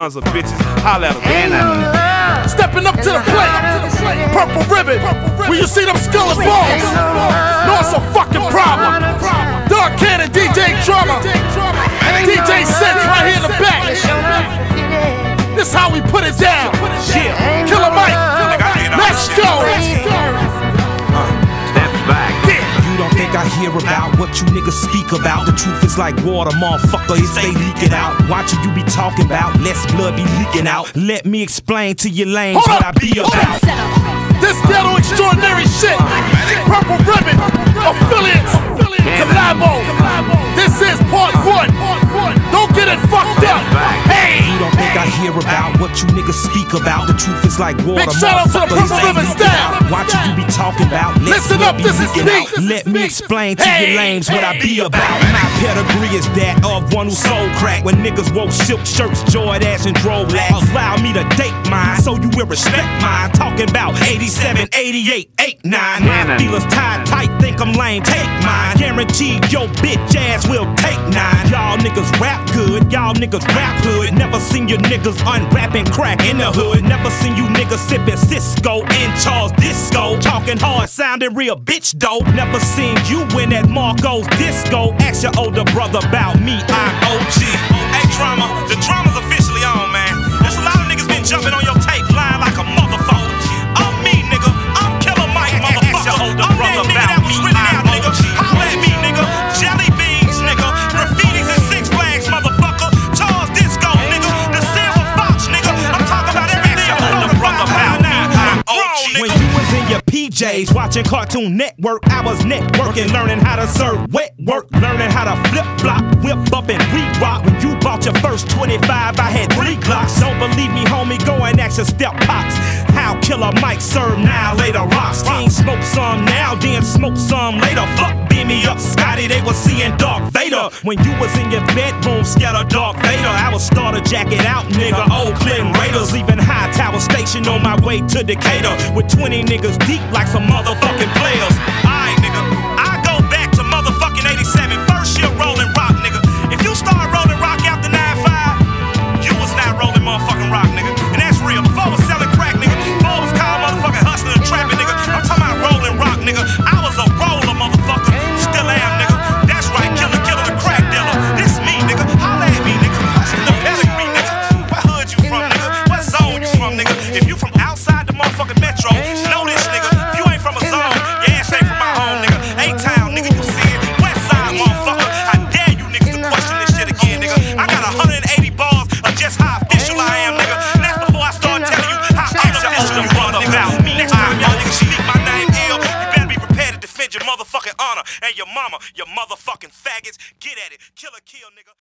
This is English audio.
Of bitches, holla at them. Stepping up to the plate, purple ribbon. When you see them skull and balls, know it's a fucking problem. Dark Cannon, DJ Drummer, DJ Sense right here in the back. This how we put it down. Killer Mike, let's go. You don't think I hear about what you niggas speak about? The truth is like water, motherfucker, it stay leaking out. Watching you be talking about, less blood be leaking out. Let me explain to your lanes what I be about. This ghetto extraordinary shit. Purple ribbon, Aphilliates, collabo. This is part 1. Don't get it fucked up. Hey, you don't think I hear about what you niggas speak about? The truth is like water, big shout out to the purple ribbon staff. Watching you be talking about, listen up, this is deep. Let me explain to your lames what I be about. My pedigree is that of one who sold crack. When niggas wore silk shirts, Jordache and drove lags. Allow me to date mine, so you will respect mine. Talking about 87, 88, 89. My feelers tied tight, think I'm lame, take mine. Guaranteed your bitch ass will take 9. Y'all niggas rap good, y'all niggas rap hood. Never seen your niggas unwrapping crack in the hood. Never seen you niggas sipping Cisco in Charles Disco. Talking hard, sounding real bitch dope. Never seen you in that Marco's disco. Ask your older brother about me, I'm OG. Hey drama, the drama's officially on, man. There's a lot of niggas been jumping on your tape line like a motherfucker. I'm me, nigga. I'm Killer Mike, motherfucker. I'm that nigga that was really out, nigga. Holla at me, nigga. Jelly beans, nigga. Graffitis and Six Flags, motherfucker. Charles Disco, nigga. The Silver Fox, nigga. I'm talking about everything I'm talking about now. I'm OG, When nigga. you was in your PJs watching Cartoon Network, I was networking, learning how to serve wet work, learning how to flip flop, whip up and re-rock. When you bought your first 25, I had 3 Glocks. Don't believe me, homie, go and ask your step pops. How Killer Mike serve now, later rocks. King smoke some now, then smoke some later. Fuck, beam me up, Scotty, they was seeing Darth Vader. When you was in your bedroom, scared of Darth Vader, I was starter jacket out, nigga. Oakland Raiders, leaving Hightower Station on my way to Decatur with 20 niggas deep like some motherfucking players. Alright, nigga. I go back to motherfucking 87. First year rolling rock, nigga. If you start rolling rock after 9-5, you was not rolling motherfucking rock, nigga. And that's real. Before I was selling crack, nigga. Before I was called motherfucking hustling and trapping, nigga. I'm talking about rolling rock, nigga. I was a roller, motherfucker. Still am, nigga. That's right. Killer the crack dealer. This me, nigga. Holla at me, nigga. Hustling the pedigree, nigga. What hood you from, nigga? What zone you from, nigga? If you from outside the motherfucking metro, know this, nigga. If you ain't from a zone, your ass ain't from my home, nigga. A-Town, nigga, you see it. West side, motherfucker. I dare you niggas to question this shit again, nigga. I got 180 bars of just how official I am, nigga. And that's before I start telling you how unofficial you run about me. Next time y'all niggas speak my name ill, you better be prepared to defend your motherfucking honor and your mama, your motherfucking faggots. Get at it. Kill, nigga.